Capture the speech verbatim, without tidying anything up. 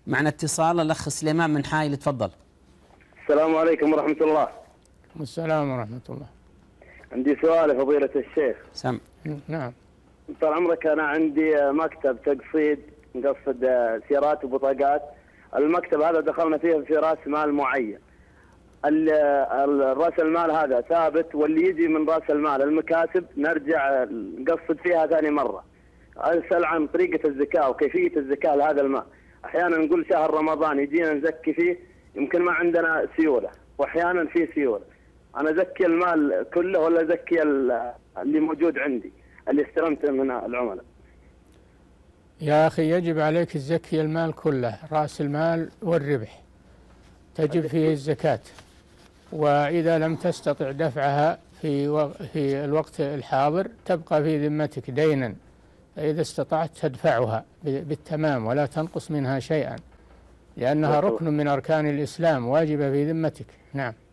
معنا اتصال الأخ سليمان من حائل، تفضل. السلام عليكم ورحمة الله. السلام ورحمة الله. عندي سؤال يا فضيلة الشيخ. سم. نعم. طال عمرك، أنا عندي مكتب تقصيد، نقصد سيارات وبطاقات. المكتب هذا دخلنا فيه في رأس مال معين. الرأس المال هذا ثابت، واللي يجي من رأس المال المكاسب نرجع نقصد فيها ثاني مرة. أسأل عن طريقة الزكاة وكيفية الزكاة لهذا المال. أحيانا نقول شهر رمضان يجينا نزكي فيه، يمكن ما عندنا سيولة، وأحيانا في سيولة. أنا أزكي المال كله ولا أزكي اللي موجود عندي اللي استلمته من العملاء؟ يا أخي يجب عليك تزكي المال كله، رأس المال والربح تجب فيه الزكاة. وإذا لم تستطع دفعها في و... في الوقت الحاضر تبقى في ذمتك دينا، فإذا استطعت تدفعها بالتمام ولا تنقص منها شيئا، لأنها ركن من أركان الإسلام واجبة في ذمتك. نعم.